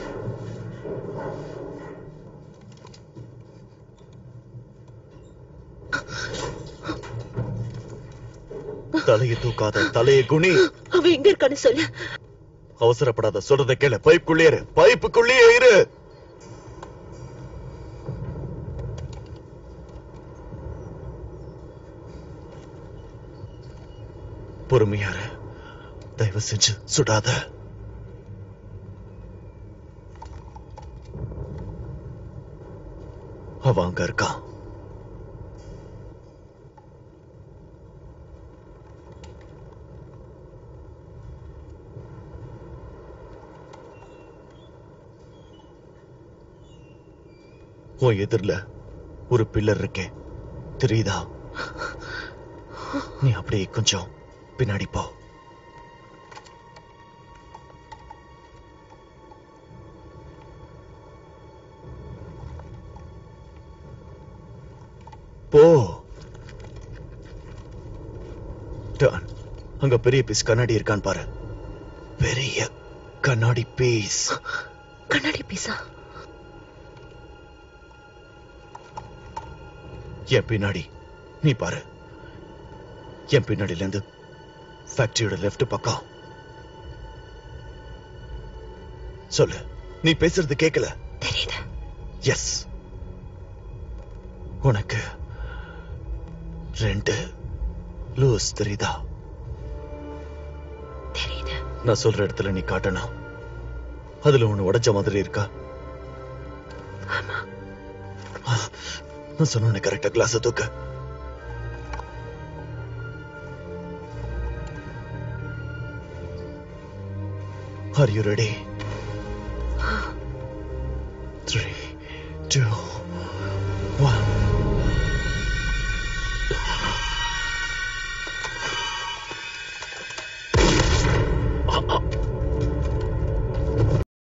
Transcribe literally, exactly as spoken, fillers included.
தலையை தூக்காத, தலையை குனி. அவ எங்க இருக்கான்னு சொல்லு. அவசரப்படாத, சொல்றத கேளு. பைப்புக்குள்ளே இரு, பைப்புக்குள்ளேயே இரு. பொறுமையாரு, தயவு செஞ்சு சுடாத. அவ அங்க இருக்கான். உன் எதிரில ஒரு பில்லர் இருக்கேன், தெரியுதா? நீ அப்படியே கொஞ்சம் பின்னாடி போ. போ. Turn. அங்க பெரிய பீஸ் கண்ணாடி இருக்கான்னு பாரு. பெரிய கண்ணாடி பீஸ். கண்ணாடி பீஸா? என் பின்னாடி நீ பாரு. என் பின்னாடில இருந்து ஃபேக்டரியோட லெஃப்ட் பக்கம். சொல்லு, நீ பேசுறது கேட்கல? தெரியுது. எஸ். உனக்கு ரெண்டு லூஸ் தெரியுதா? தெரியுது. நான் சொல்ற இடத்துல நீ காட்டணும். அதுல ஒண்ணு உடைஞ்ச மாதிரி இருக்கா? ஆமா. நான் சொன்ன கரெக்டா கிளாஸ் தூக்க. Are you ready? Three, two,